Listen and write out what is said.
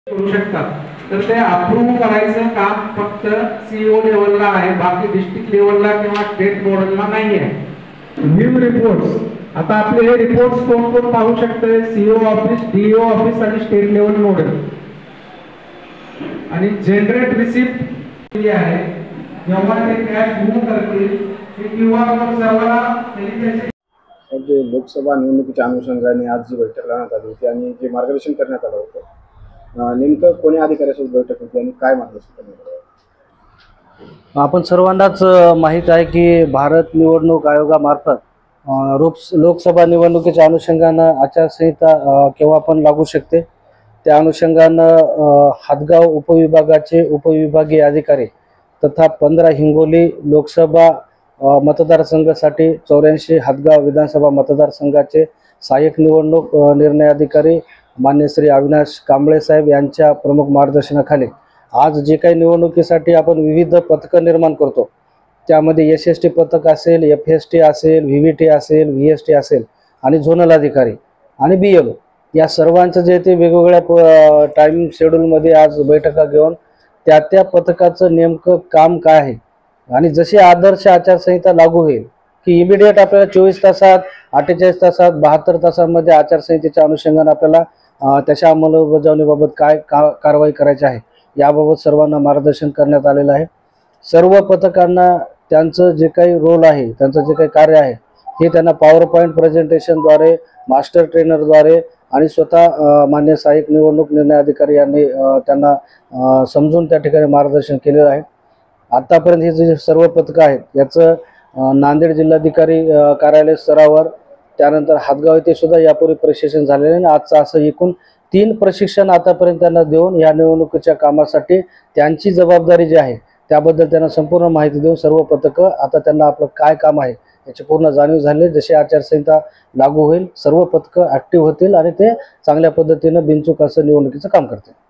करू शकतात, तर ते अप्रूव्ह करायचं काम फक्त सीईओ लेवलला आहे, बाकी डिस्ट्रिक्ट लेवलला किंवा स्टेट लेवलला नाही आहे. व्ह्यू रिपोर्ट्स, आता आपले हे रिपोर्ट्स कोण कोण पाहू शकते? सीईओ ऑफिस, डीईओ ऑफिस आणि स्टेट लेवल नोडल. आणि जनरेट रिसिप्ट आहे, जेव्हा ते कॅश मूव्ह करतील ते क्यूआर कोड सर्व्हरला जे लोकसभा निवडणुकीच्या अनुषंगाने आज जी बैठक लावण्यात आली होती आणि जे मार्गदर्शन करण्यात आलं होतं, नेमकं कोणी अधिकाऱ्यासोबत बैठक होती आणि काय मार्गदर्शन करण्यात आलं? आपण सर्वांनाच माहीत आहे की भारत निवडणूक आयोगामार्फत लोकसभा निवडणुकीच्या अनुषंगानं आचारसंहिता केव्हा पण लागू शकते. त्या अनुषंगानं हातगाव उपविभागाचे उपविभागीय अधिकारी तथा 15 हिंगोली लोकसभा मतदारसंघासाठी 84 हातगाव विधानसभा मतदारसंघाचे सहाय्यक निवडणूक निर्णय अधिकारी मान्य श्री अविनाश कांबळे साहेब यांच्या प्रमुख मार्गदर्शनाखाली आज जे काही निवडणुकीसाठी आपण विविध पथकं निर्माण करतो, त्यामध्ये SST पथक असेल, FST असेल, VVT असेल, VST असेल आणि झोनल अधिकारी आणि BLO या सर्वांचं जे ते वेगवेगळ्या टाईम शेड्यूलमध्ये आज बैठका घेऊन त्या पथकाचं नेमकं काम काय आहे आणि जशी आदर्श आचारसंहिता लागू होईल की इमिडिएट आपल्याला 24 तासात, 48 तासात, 72 तासांमध्ये आचारसंहितेच्या अनुषंगाने आपल्याला त्याच्या अंमलबजावणीबाबत काय कारवाई करायची आहे याबाबत सर्वांना मार्गदर्शन करण्यात आलेलं आहे. सर्व पथकांना त्यांचं जे काही रोल आहे, त्यांचं जे काही कार्य आहे हे त्यांना पॉवरपॉईंट प्रेझेंटेशनद्वारे, मास्टर ट्रेनरद्वारे आणि स्वतः मान्य सहाय्यक निवडणूक निर्णय अधिकारी यांनी त्यांना समजून त्या ठिकाणी मार्गदर्शन केलेलं आहे. आतापर्यंत हे जे सर्व पथकं आहेत याचं नांदेड जिल्हाधिकारी कार्यालय स्तरावर, त्यानंतर हातगाव येथे सुद्धा यापूर्वी प्रशिक्षण झालेले आहे. आजचं असं एकूण 3 प्रशिक्षण आतापर्यंत त्यांना देऊन या निवडणुकीच्या कामासाठी त्यांची जबाबदारी जी आहे त्याबद्दल त्यांना संपूर्ण माहिती देऊन सर्व पथकं आता त्यांना आपलं काय काम आहे याची पूर्ण जाणीव झाली. जशी आचारसंहिता लागू होईल सर्व पथकं ॲक्टिव्ह होतील आणि ते चांगल्या पद्धतीनं बिनचूक असं निवडणुकीचं काम करतील.